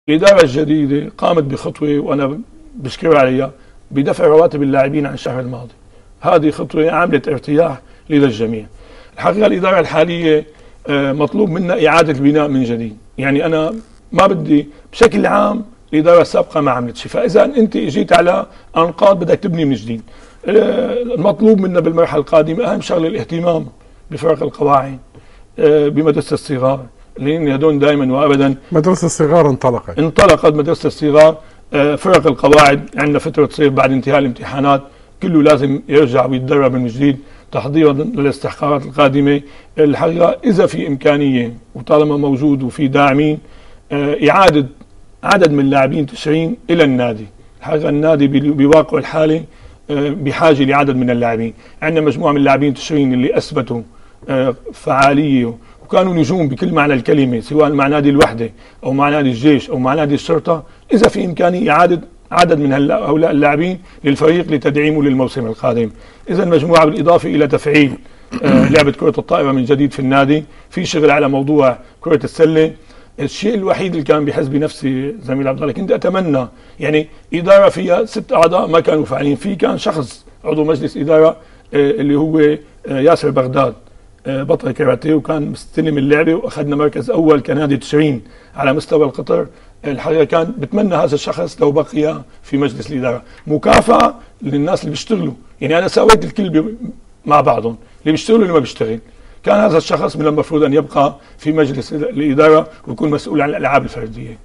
الإدارة الجديدة قامت بخطوة وأنا بشكر عليها بدفع رواتب اللاعبين عن الشهر الماضي. هذه خطوة عملت ارتياح لدى الجميع. الحقيقة الإدارة الحالية مطلوب منا إعادة البناء من جديد. يعني أنا ما بدي بشكل عام الإدارة السابقة ما عملت شيء، فإذا أنت اجيت على أنقاض بدك تبني من جديد. المطلوب منا بالمرحلة القادمة أهم شغلة الاهتمام بفرق القواعد، بمدرسة الصغار، لأن هدول دائما وأبدا. مدرسة الصغار انطلقت مدرسة الصغار. فرق القواعد عندنا فترة صيف بعد انتهاء الامتحانات، كله لازم يرجع ويتدرب من جديد تحضيرا للاستحقاقات القادمة. الحقيقة إذا في إمكانية وطالما موجود وفي داعمين، إعادة عدد من اللاعبين تشرين إلى النادي. الحقيقة النادي بواقعه الحالي بحاجة لعدد من اللاعبين. عندنا مجموعة من اللاعبين تشرين اللي أثبتوا فعالية وكانوا نجوم بكل معنى الكلمة، سواء مع نادي الوحدة أو مع نادي الجيش أو مع نادي الشرطة. إذا في إمكانية إعادة عدد من هؤلاء اللاعبين للفريق لتدعيمه للموسم القادم. إذا المجموعة بالإضافة إلى تفعيل لعبة كرة الطائرة من جديد في النادي، في شغل على موضوع كرة السلة. الشيء الوحيد اللي كان بحس بنفسي زميل عبد الله، كنت أتمنى يعني إدارة فيها 6 أعضاء ما كانوا فاعلين، في كان شخص عضو مجلس إدارة اللي هو ياسر بغداد، بطل كاراتيه، وكان مستلم اللعبة وأخذنا مركز أول كنادي تشرين على مستوى القطر. الحقيقة كان بتمنى هذا الشخص لو بقي في مجلس الإدارة، مكافأة للناس اللي بيشتغلوا. يعني أنا سويت الكل مع بعضهم، اللي بيشتغلوا اللي ما بيشتغل. كان هذا الشخص من المفروض أن يبقى في مجلس الإدارة ويكون مسؤول عن الألعاب الفردية.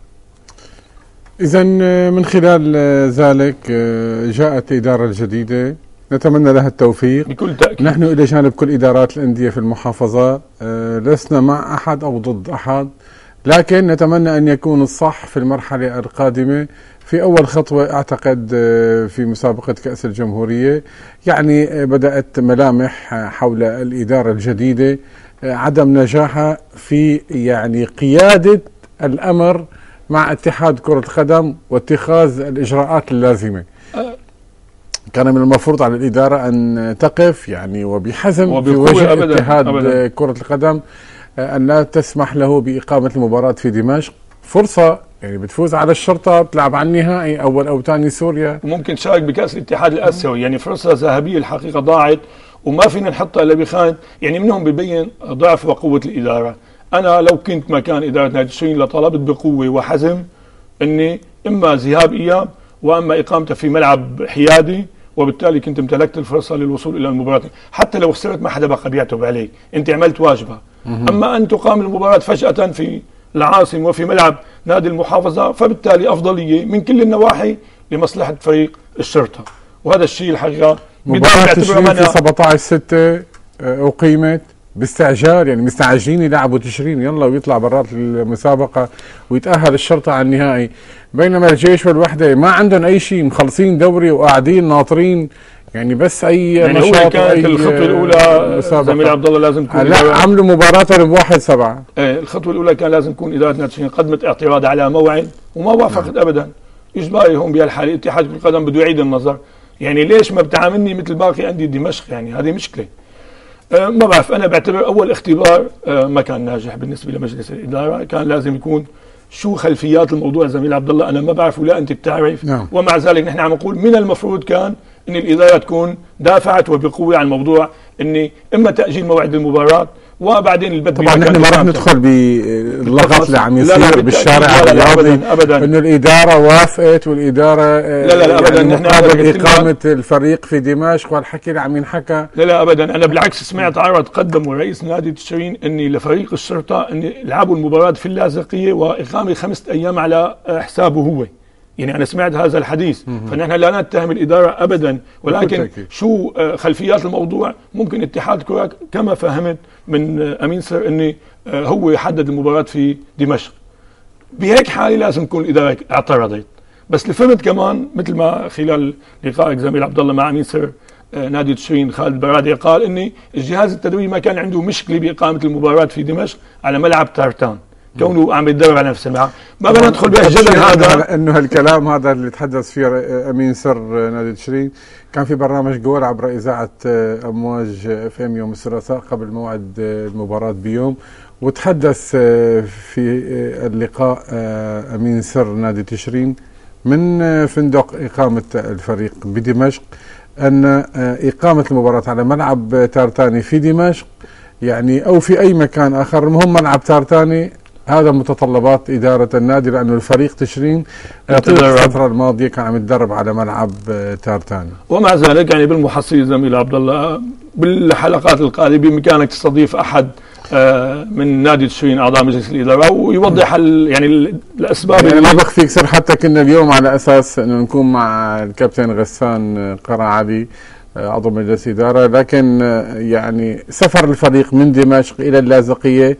إذن من خلال ذلك جاءت الإدارة الجديدة، نتمنى لها التوفيق بكل تأكيد. نحن إلى جانب كل إدارات الأندية في المحافظة لسنا مع أحد أو ضد أحد، لكن نتمنى أن يكون الصح في المرحلة القادمة. في أول خطوة أعتقد في مسابقة كأس الجمهورية يعني بدأت ملامح حول الإدارة الجديدة عدم نجاحها في يعني قيادة الأمر مع اتحاد كرة القدم واتخاذ الإجراءات اللازمة. كان من المفروض على الإدارة أن تقف يعني وبحزم في وجه اتحاد كرة القدم أن لا تسمح له بإقامة المباراة في دمشق. فرصة يعني بتفوز على الشرطة، بتلعب على النهائي أول أو ثاني سوريا، وممكن تشارك بكأس الاتحاد الآسيوي. يعني فرصة ذهبية الحقيقة ضاعت وما فينا نحطها إلا بخان. يعني منهم ببين ضعف وقوة الإدارة. أنا لو كنت مكان إدارة نادي تشرين لطلبت بقوة وحزم أني إما ذهاب إياب وأما إقامته في ملعب حيادي، وبالتالي كنت امتلكت الفرصة للوصول إلى المباراة. حتى لو خسرت ما حدا بقى بيعتب عليك، أنت عملت واجبها. أما أن تقام المباراة فجأة في العاصمة وفي ملعب نادي المحافظة، فبالتالي أفضلية من كل النواحي لمصلحة فريق الشرطة. وهذا الشيء الحقيقة مباراة تشرين في 17/6 أقيمت باستعجال، يعني مستعجلين يلعبوا تشرين يلا ويطلع برات المسابقة ويتأهل الشرطة على النهائي، بينما الجيش والوحدة ما عندهم أي شيء، مخلصين دوري وقاعدين ناطرين يعني بس أي يعني نشاط. هو كانت الخطوة الأولى زميل عبد الله لازم تكون لا عملوا مباراتهم ب1/7. الخطوة الأولى كان لازم تكون إدارة نادي تشرين قدمت اعتراض على موعد وما وافقت أبدا. إجباري هون بهالحالة اتحاد كرة القدم بده يعيد النظر. يعني ليش ما بتعاملني مثل باقي أندية دمشق؟ يعني هذه مشكلة. ما بعرف، أنا بعتبر أول اختبار ما كان ناجح بالنسبة لمجلس الإدارة. كان لازم يكون شو خلفيات الموضوع زميل عبد الله، أنا ما بعرف ولا أنت بتعرف. ومع ذلك نحن عم نقول من المفروض كان أن الإدارة تكون دافعت وبقوة عن موضوع أني إما تأجيل موعد المباراة وبعدين البدء. طبعا نحن ما راح ندخل باللغط اللي عم يصير بالشارع الرياضي انه الاداره وافقت والاداره لا ابدا يعني مقابل اقامه الفريق في دمشق والحكي اللي عم ينحكى. لا ابدا، انا بالعكس سمعت عرض قدمه رئيس نادي تشرين اني لفريق الشرطه ان يلعبوا المباراه في اللاذقيه واقامه 5 أيام على حسابه هو. يعني أنا سمعت هذا الحديث. فنحن لا نتهم الإدارة أبدا، ولكن شو خلفيات الموضوع ممكن اتحاد كرة كما فهمت من أمين سر أني هو يحدد المباراة في دمشق. بهيك حالة لازم تكون الإدارة اعترضت. بس اللي فهمت كمان مثل ما خلال لقائك زميل عبد الله مع أمين سر نادي تشرين خالد برادي قال أني الجهاز التدريبي ما كان عنده مشكلة بإقامة المباراة في دمشق على ملعب تارتان، كونه عم يتدرب على نفس الملعب. ما بدنا ندخل بهالجدل هذا، انه هالكلام هذا اللي تحدث فيه امين سر نادي تشرين كان في برنامج جول عبر اذاعه امواج FM يوم الثلاثاء قبل موعد المباراه بيوم، وتحدث في اللقاء أمين سر نادي تشرين من فندق إقامة الفريق بدمشق أن إقامة المباراة على ملعب تارتاني في دمشق يعني أو في أي مكان آخر، المهم ملعب تارتاني هذا متطلبات إدارة النادي، لأنه الفريق تشرين طول الفترة الماضية كان عم يتدرب على ملعب تارتاني. ومع ذلك يعني بالمحصيل زميل عبد الله بالحلقات القادمة بإمكانك تستضيف أحد من نادي تشرين أعضاء مجلس الإدارة ويوضح يعني الأسباب. يعني ما بخفي كثير، حتى كنا اليوم على أساس أنه نكون مع الكابتن غسان قرعلي عضو مجلس إدارة، لكن يعني سفر الفريق من دمشق إلى اللاذقية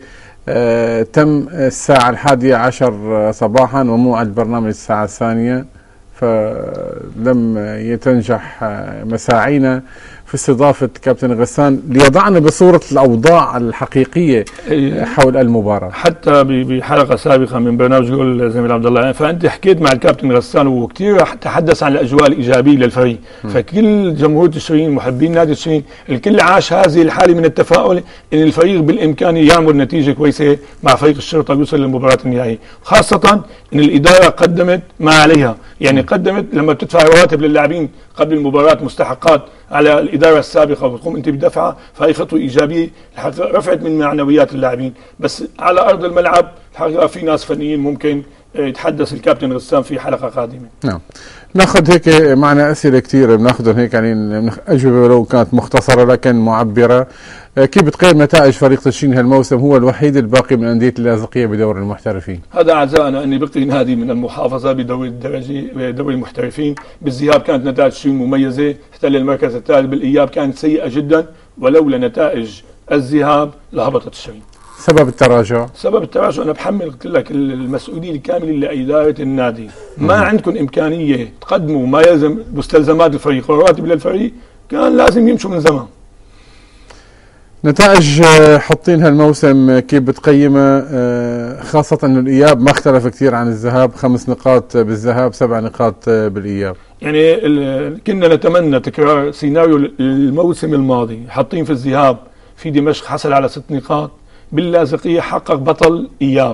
تم الساعة 11 صباحا وموعد البرنامج الساعة 2، فلم يتنجح مساعينا في استضافة كابتن غسان ليضعنا بصورة الأوضاع الحقيقية حول المباراة. حتى بحلقة سابقة من برنامج قول زميل عبد الله، فأنت حكيت مع الكابتن غسان وكثير تحدث عن الأجواء الإيجابية للفريق، فكل جمهور تشرين محبين نادي تشرين الكل عاش هذه الحالة من التفاؤل إن الفريق بالإمكان يعمل نتيجة كويسة مع فريق الشرطة ويوصل للمباراة النهائية، خاصة إن الإدارة قدمت ما عليها، يعني قدمت لما بتدفع رواتب للاعبين قبل المباراة مستحقات على الإدارة السابقة وتقوم أنت بدفعها، فهي خطوة إيجابية رفعت من معنويات اللاعبين. بس على أرض الملعب الحقيقة في ناس فنيين ممكن يتحدث الكابتن غسان في حلقة قادمة. نعم، ناخذ هيك معنا أسئلة كثيرة بناخذهم هيك يعني أجوبة لو كانت مختصرة لكن معبرة. كيف بتقيم نتائج فريق تشرين هالموسم؟ هو الوحيد الباقي من أندية اللاذقية بدور المحترفين. هذا أعزائنا أني بقي نادي من المحافظة بدوري الدرجة بدوري المحترفين. بالذهاب كانت نتائج تشرين مميزة، احتل المركز الثالث، بالإياب كانت سيئة جدا، ولولا نتائج الذهاب لهبطت تشرين. سبب التراجع؟ سبب التراجع أنا بحمل قلت لك المسؤولية الكاملة لإدارة النادي. ما عندكم إمكانية تقدموا ما يلزم مستلزمات الفريق ورواتب للفريق، كان لازم يمشوا من زمان. نتائج حطين هالموسم كيف بتقيمها، خاصة أنه الإياب ما اختلف كثير عن الذهاب، 5 نقاط بالذهاب 7 نقاط بالإياب. يعني كنا نتمنى تكرار سيناريو الموسم الماضي، حاطين في الذهاب في دمشق حصل على 6 نقاط، باللاذقية حقق بطل إياب.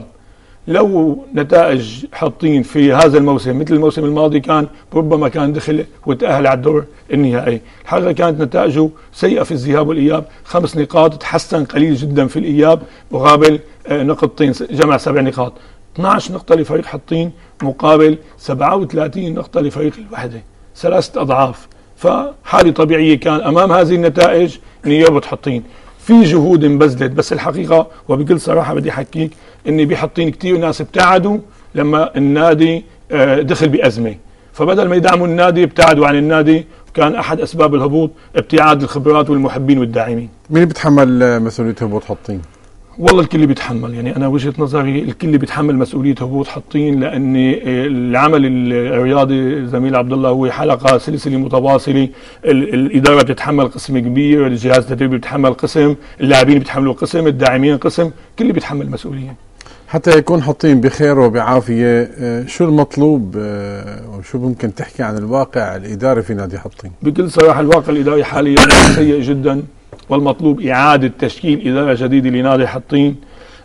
لو نتائج حاطين في هذا الموسم مثل الموسم الماضي كان ربما كان دخل وتأهل على الدور النهائي. الحقيقة كانت نتائجه سيئة في الذهاب والإياب، 5 نقاط تحسن قليل جدا في الإياب مقابل نقطتين، جمع 7 نقاط، 12 نقطة لفريق حطين مقابل 37 نقطة لفريق الوحدة، 3 أضعاف. فحالة طبيعية كان أمام هذه النتائج أن يربط حطين. في جهود انبذلت، بس الحقيقة وبكل صراحة بدي أحكيك إني بحطين كتير ناس ابتعدوا لما النادي دخل بأزمة، فبدل ما يدعموا النادي ابتعدوا عن النادي، وكان أحد أسباب الهبوط ابتعاد الخبرات والمحبين والداعمين. مين بيتحمل مسؤولية هبوط حطين؟ والله الكل بيتحمل، يعني أنا وجهة نظري الكل بيتحمل مسؤولية هبوط حطين، لأن العمل الرياضي زميل عبد الله هو حلقة سلسلة متواصلة، الإدارة بتتحمل قسم كبير، الجهاز التدريبي بيتحمل قسم، اللاعبين بيتحملوا قسم، الداعمين قسم، كل بيتحمل مسؤولية. حتى يكون حطين بخير وبعافية، شو المطلوب وشو ممكن تحكي عن الواقع الإداري في نادي حطين؟ بكل صراحة الواقع الإداري حاليا سيء جدا، والمطلوب إعادة تشكيل إدارة جديدة لنادي حطين.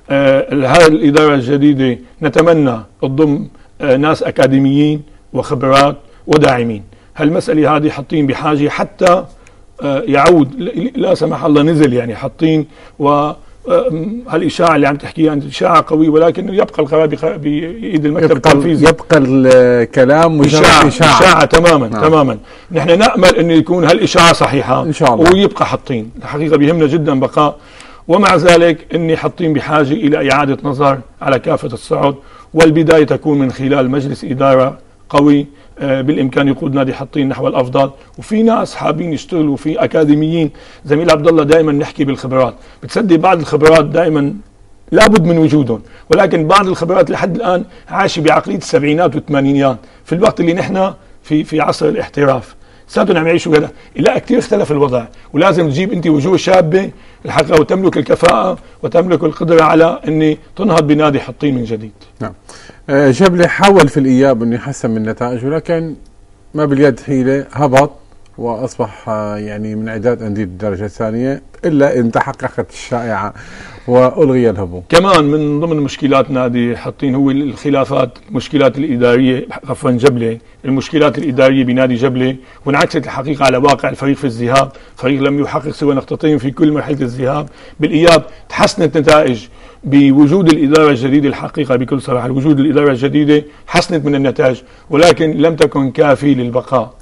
هذه الإدارة الجديدة نتمنى تضم ناس أكاديميين وخبرات وداعمين. هالمسألة هذه حطين بحاجة حتى يعود، لا سمح الله نزل يعني حطين، هالإشاعة اللي عم تحكيها أنت إشاعة قوية، ولكن يبقى القرار بإيد المكتب التنفيذي، يبقى الكلام مجرد إشاعة تماما. تماما. نحن نأمل أن يكون هالإشاعة صحيحة إن شاء الله، ويبقى حطين. الحقيقة بيهمنا جدا بقاء، ومع ذلك أني حطين بحاجة إلى إعادة نظر على كافة الصعد، والبداية تكون من خلال مجلس إدارة قوي بالإمكان يقود نادي حطين نحو الأفضل، وفي ناس حابين يشتغلوا، في أكاديميين. زميل عبد الله دائما نحكي بالخبرات، بتصدق بعض الخبرات دائما لابد من وجودهم، ولكن بعض الخبرات لحد الآن عايشة بعقلية السبعينات والثمانينات، في الوقت اللي نحن في عصر الاحتراف سادهم عم يعيشوا كذا. لا، كثير اختلف الوضع، ولازم تجيب انت وجوه شابه الحقيقه وتملك الكفاءه وتملك القدره على اني تنهض بنادي حطين من جديد. نعم. جبلي حاول في الاياب انه يحسن من نتائجه، لكن ما باليد حيله، هبط وأصبح يعني من عداد أندية الدرجة الثانية، إلا إن تحققت الشائعة وألغي الهبوط. كمان من ضمن مشكلات نادي حطين هو الخلافات، المشكلات الإدارية، عفوا جبلة، المشكلات الإدارية بنادي جبلة، وانعكست الحقيقة على واقع الفريق في الذهاب. فريق لم يحقق سوى نقطتين في كل مرحلة الذهاب. بالإياب تحسنت نتائج بوجود الإدارة الجديدة. الحقيقة بكل صراحة وجود الإدارة الجديدة حسنت من النتائج، ولكن لم تكن كافي للبقاء.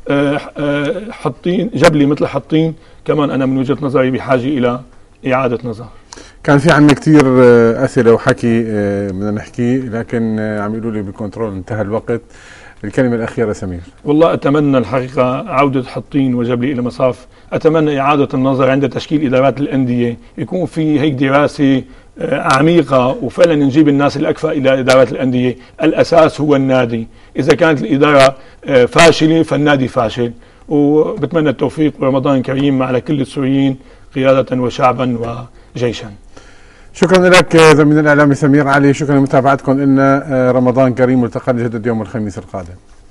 حطين جبلي مثل حطين كمان أنا من وجهة نظري بحاجة إلى إعادة نظر. كان في عندنا كثير أسئلة وحكي بدنا نحكي، لكن عم يقولوا لي بالكنترول انتهى الوقت. الكلمة الأخيرة سمير. والله أتمنى الحقيقة عودة حطين وجبلي إلى مصاف. أتمنى إعادة النظر عند تشكيل إدارات الأندية، يكون في هيك دراسة عميقة وفعلا نجيب الناس الأكفأ إلى إدارات الأندية. الأساس هو النادي، إذا كانت الإدارة فاشلة فالنادي فاشل. وبتمنى التوفيق ورمضان كريم على كل السوريين قيادة وشعبا وجيشا. شكرا لك زميلنا الإعلامي سمير علي، شكرا لمتابعتكم لنا. رمضان كريم، والتقى نجدد يوم الخميس القادم.